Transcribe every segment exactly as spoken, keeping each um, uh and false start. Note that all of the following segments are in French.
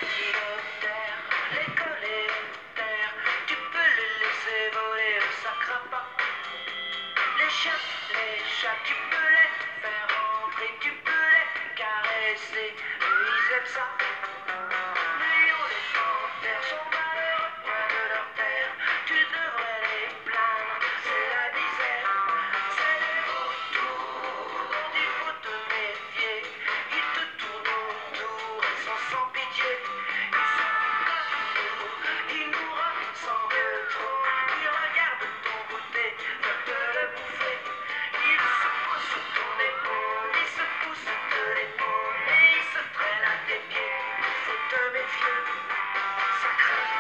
hélicoptères, les coléoptères, tu peux les laisser voler, ça craint pas. Les chiens, les chats, tu peux les faire rentrer, tu peux les caresser, eux ils aiment ça. Les lions, les panthères sont malheureux, loin de leur terre, tu devrais les plaindre, c'est la misère. C'est les vautours dont il faut te méfier, ils te tournent autour, ils sont sans pitié. Ils sont comme nous, ils nous ressemblent trop, ils regardent ton goûter, veulent te le bouffer. Ils se posent sur ton épaule, ils se poussent de l'épaule et ils se traînent à tes pieds. Faut te méfier, ça craint.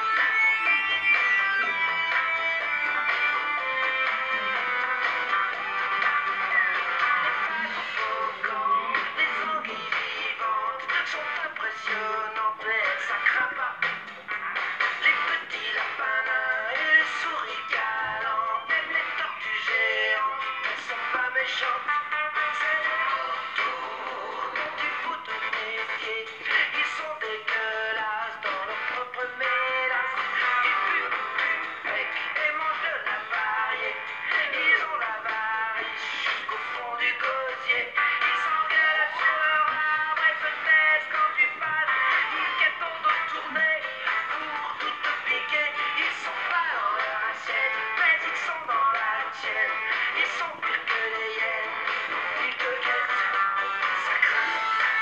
Les anguilles vivantes sont impressionnantes, mais ça craint pas. Les petits lapins nains et les souris galantes, même les tortues géantes, elles sont pas méchantes. C'est les vautours dont il faut te méfier, ils sont dégueulasses dans leur propre mélasse. Ils puent, puent, bec et mangent de la variée, ils ont l'avarice jusqu'au fond du gosier. Ils s'engueulent sur leur arbre et se taisent quand tu passes, ils guettent ton dos tourné pour tout te piquer. Ils sont pas dans leur assiette, mais ils sont dans la tienne. Ils sont pires que les hyènes, ils te guettent, ça craint.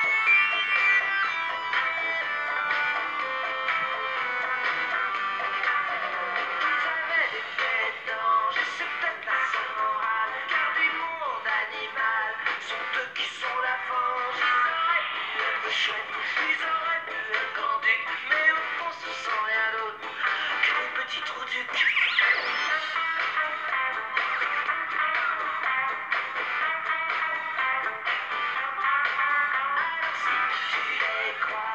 Ils avaient des têtes d'ange et c'est peut-être la seule morale, car du monde animal sont eux qui sont la fange. Ils auraient pu être chouettes, ils auraient pu être grandus, mais au fond ce sont rien d'autre que des petits trous du cul. Alors si tu les crois,